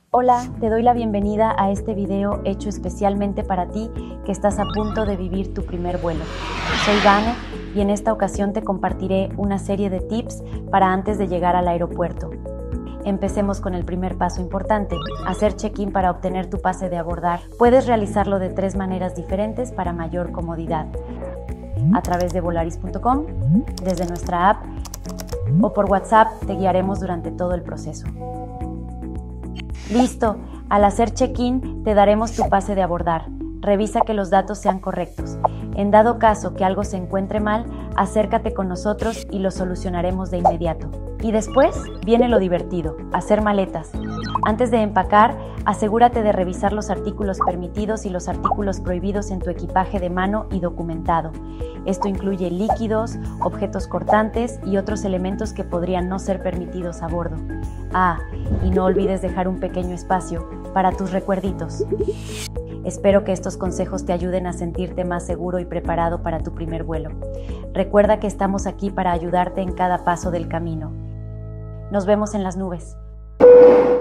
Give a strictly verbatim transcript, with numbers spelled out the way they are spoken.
Hola, te doy la bienvenida a este video hecho especialmente para ti que estás a punto de vivir tu primer vuelo. Soy Vane y en esta ocasión te compartiré una serie de tips para antes de llegar al aeropuerto. Empecemos con el primer paso importante, hacer check-in para obtener tu pase de abordar. Puedes realizarlo de tres maneras diferentes para mayor comodidad. A través de volaris punto com, desde nuestra app o por WhatsApp te guiaremos durante todo el proceso. Listo, al hacer check-in te daremos tu pase de abordar. Revisa que los datos sean correctos. En dado caso que algo se encuentre mal, acércate con nosotros y lo solucionaremos de inmediato. Y después viene lo divertido, hacer maletas. Antes de empacar, asegúrate de revisar los artículos permitidos y los artículos prohibidos en tu equipaje de mano y documentado. Esto incluye líquidos, objetos cortantes y otros elementos que podrían no ser permitidos a bordo. Ah, y no olvides dejar un pequeño espacio para tus recuerditos. Espero que estos consejos te ayuden a sentirte más seguro y preparado para tu primer vuelo. Recuerda que estamos aquí para ayudarte en cada paso del camino. Nos vemos en las nubes.